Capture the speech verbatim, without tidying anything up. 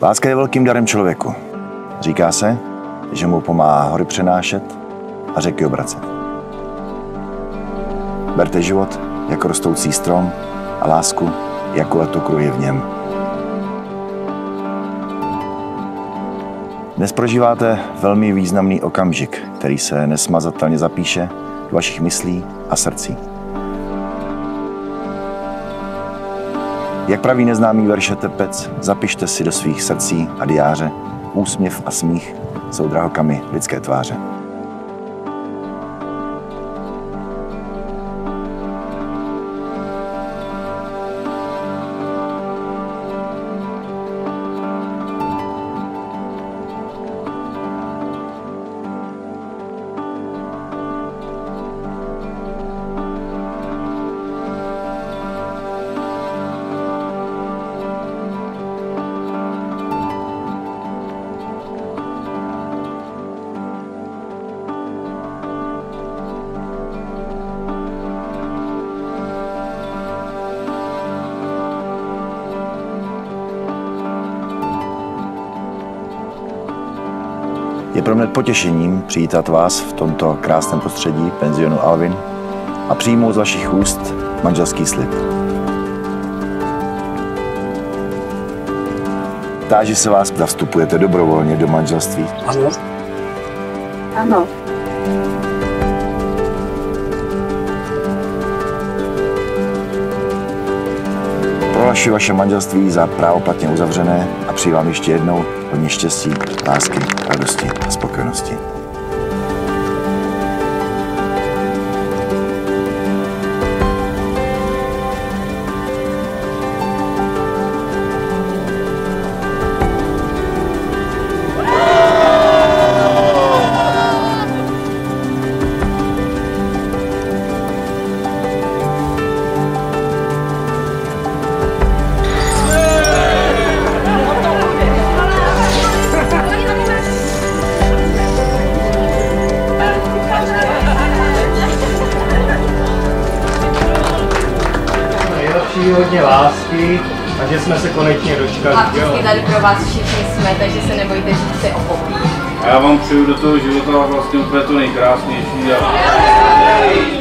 Láska je velkým darem člověku. Říká se, že mu pomáhá hory přenášet a řeky obracet. Berte život jako rostoucí strom a lásku jako letokruhy v něm. Dnes prožíváte velmi významný okamžik, který se nesmazatelně zapíše do vašich myslí a srdcí. Jak praví neznámý verše Tepec, zapište si do svých srdcí a diáře, úsměv a smích jsou drahokamy lidské tváře. Je pro mě potěšením přivítat vás v tomto krásném prostředí penzionu Alvin a přijmout z vašich úst manželský slib. Táži se vás, zda vstupujete dobrovolně do manželství. Ano. Ano. Prohlašuji vaše manželství za právoplatně uzavřené a přeji vám ještě jednou hodně štěstí, lásky, radosti a spokojenosti. Hodně lásky a že jsme se konečně dočkali. A vždycky tady pro vás všichni jsme, takže se nebojte říct si o popí. A já vám přeju do toho života vlastně úplně to nejkrásnější. A...